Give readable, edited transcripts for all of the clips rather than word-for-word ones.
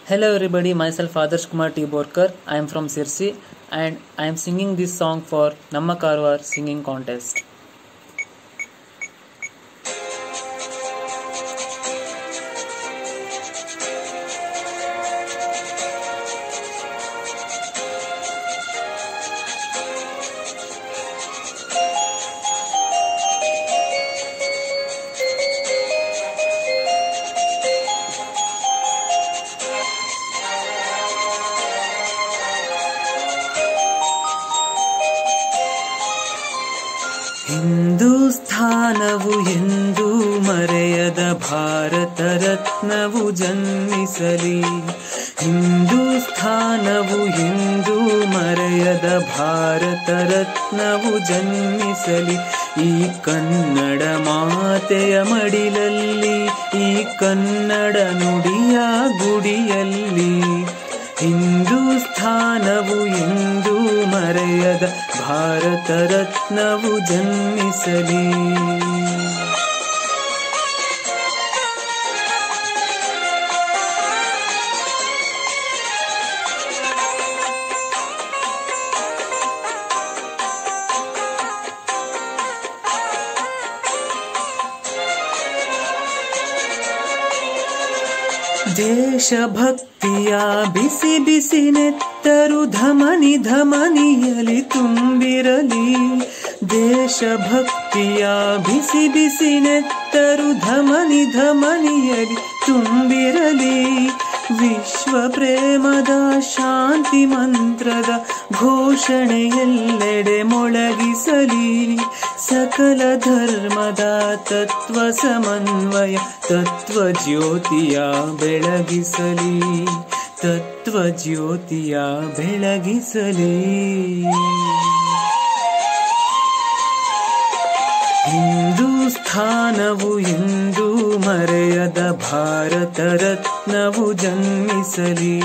Hello everybody, myself Adarshkumar T. Borkar. I am from Sirsi and I am singing this song for Namma Karwar singing contest. ಹಿಂದೂಸ್ಥಾನವು ಎಂದೂ ಮರೆಯದ ಭಾರತ ರತ್ನವು ಜನ್ಮಿಸಲಿ. ಹಿಂದೂಸ್ಥಾನವು ಎಂದೂ ಮರೆಯದ ಭಾರತ ರತ್ನವು ಜನ್ಮಿಸಲಿ. ಈ ಕನ್ನಡ ಮಾತೆಯ ಮಡಿಲಲ್ಲಿ, ಈ ಕನ್ನಡ ನುಡಿಯ ಗುಡಿಯಲ್ಲಿ. ಹಿಂದೂಸ್ಥಾನವು ಎಂದೂ ಮರೆಯದ ಭಾರತ ರತ್ನವು ಜನ್ಮಿಸಲಿ. ದೇಶಭಕ್ತಿಯ ಬಿಸಿ ಬಿಸಿ ನೆತ್ತರು ಧಮನಿ ಧಮನಿಯಲಿ ತುಂಬಿರಲಿ. ದೇಶಭಕ್ತಿಯ ಬಿಸಿ ಬಿಸಿ ನೆತ್ತರು ಧಮನಿ ಧಮನಿಯಲಿ ತುಂಬಿರಲಿ. ವಿಶ್ವ ಪ್ರೇಮದ ಶಾಂತಿ ಮಂತ್ರದ ಘೋಷಣೆ ಎಲ್ಲೆಡೆ ಮೊಳಗಿಸಲಿ. ಸಕಲ ಧರ್ಮದ ತತ್ವ ಸಮನ್ವಯ ತತ್ವ ಜ್ಯೋತಿಯ ಬೆಳಗಿಸಲಿ. ತತ್ವ ಜ್ಯೋತಿಯ ಬೆಳಗಿಸಲಿ. ಹಿಂದೂಸ್ಥಾನವು ಎಂದೂ ಮರೆಯದ ಭಾರತ ರತ್ನವು ಜನ್ಮಿಸಲಿ.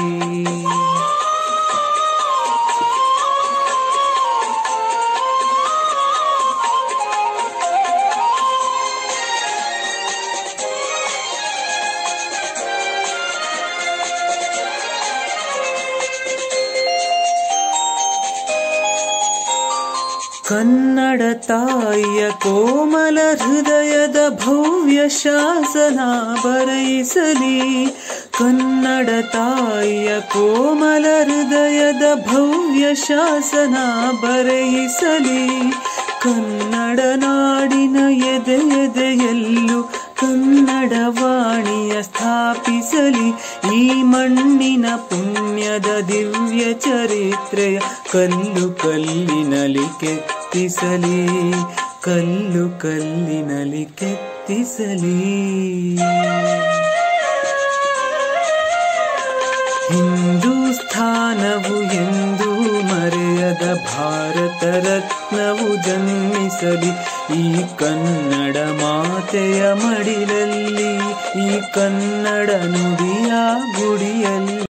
ಕನ್ನಡ ತಾಯಿಯ ಕೋಮಲ ಹೃದಯದ ಭವ್ಯ ಶಾಸನ ಬರೆಯಿಸಲಿ. ಕನ್ನಡ ತಾಯಿಯ ಕೋಮಲ ಹೃದಯದ ಭವ್ಯ ಶಾಸನ ಬರೆಯಿಸಲಿ. ಕನ್ನಡ ನಾಡಿನ ಎದೆ ಎದೆಯಲ್ಲೂ ಕನ್ನಡ ವಾಣಿಯ ಸ್ಥಾಪಿಸಲಿ. ಈ ಮಣ್ಣಿನ ಪುಣ್ಯದ ದಿವ್ಯ ಚರಿತ್ರೆಯ ಕಲ್ಲು ಕಲ್ಲಿನಲಿ ಕೆತ್ತಿಸಲಿ. ಕಲ್ಲು ಕಲ್ಲಿನಲಿ ಕೆತ್ತಿಸಲಿ. ಹಿಂದೂಸ್ಥಾನವು ಎಂದೂ ಮರೆಯದ ಭಾರತ ರತ್ನವು ಜನ್ಮಿಸಲಿ. ಈ ಕನ್ನಡ ಮಾತೆಯ ಮಡಿಲಲ್ಲಿ, ಈ ಕನ್ನಡ ನುಡಿಯ ಗುಡಿಯಲ್ಲಿ.